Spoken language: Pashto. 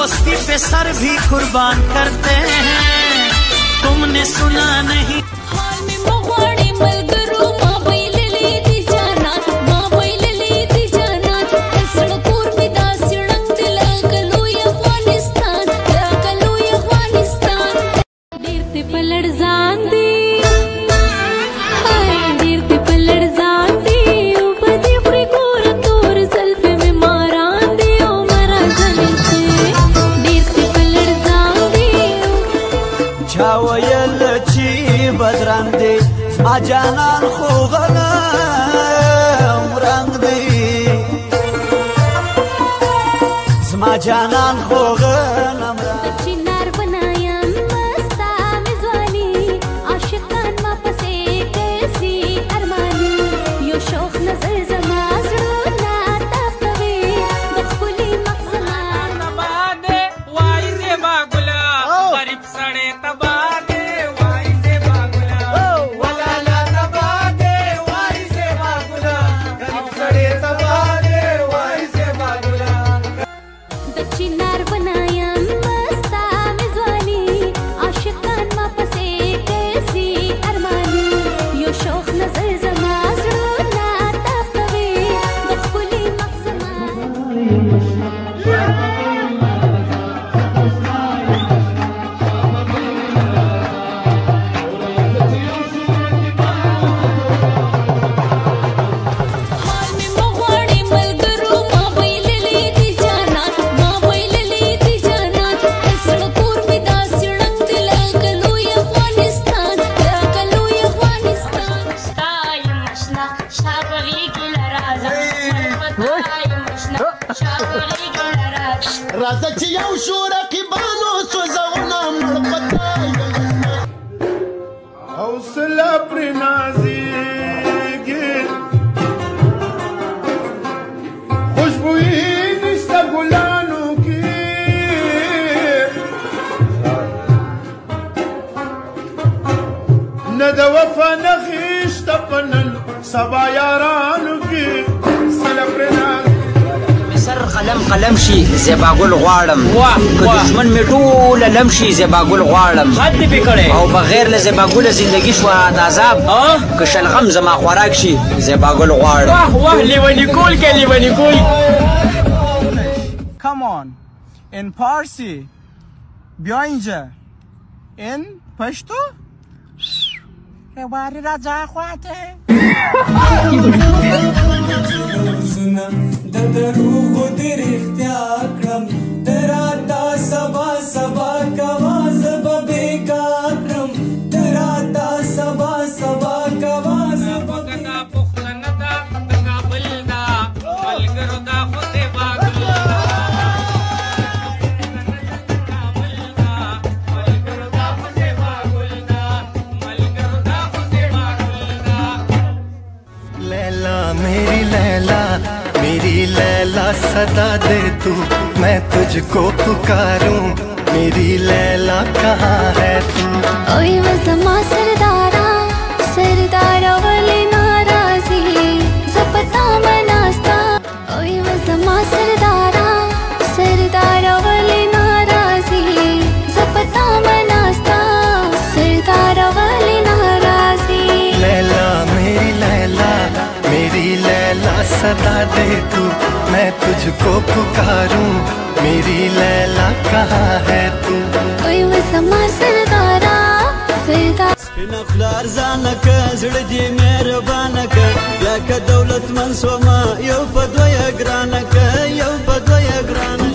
दोस्ती पे सर भी कुर्बान करते हैं, तुमने सुना नहीं। بدرنگ دی زما جانان خو غنم رنگ دی زما جانان خو غنم چنار بنایم مستا مزوانی عاشقان ما پسې کیسی ارمانی یو شوق نظر زما زړه تختوي د خپلې مخزما تباده وای زما ګلا غریب سړی تباده راځه چې یو شو رقیبانو سوځونه مړ پتاي حوصله پرې نازېږي خوشبويي نشته ګلانو کې نه د وفا نښې شته په نن سبا یارانو کې حوصله پرې نازېږي سر قلم شي زیباګل غواړم که دشمن مې ټوله لم شي زیباګل غواړم حد دې پې کړی او بغیر له زیباګله زندګي شوه د عذاب که شلغم زما خوراک شي زیباګل غواړم واه واه لیوني کول کې لیوني کول. Come on in Parsi بیا اینجا in پشتو رواری رضا خواته د دروغو دې رښتیا کړم تراته سبا سبا کوا زه به بېګا کړم تراته سبا سبا کوا زه به دا پښتنه ده د کابل ده ملګرو دا خو دې باګل ده کابل ده ملګرو دا خو دې باګل ده ملګرو دا خو دې باګل ده. लैला मेरी लैला मेरी लैला सदा दे तू मैं तुझको पुकारूं मेरी लैला कहाँ है तू ओए वज़मा सरदारा सरदारा वाली नाराज़ी ज़पता मनास्ता ओए वज़मा सरदारा सरदारा वाली नाराज़ी ज़पता मनास्ता सरदारा वाली नाराज़ी लैला मेरी लैला सदा दे तू मैं तुझको पुकारूं मेरी लैला कहाँ है तू ओए वज़मा सरदारा सरदारा سپینه خوله ارزانه که زړه دې مهربانه که بیا که دولتمند شومه یو په دویه ګرانه که یو په دویه ګرانه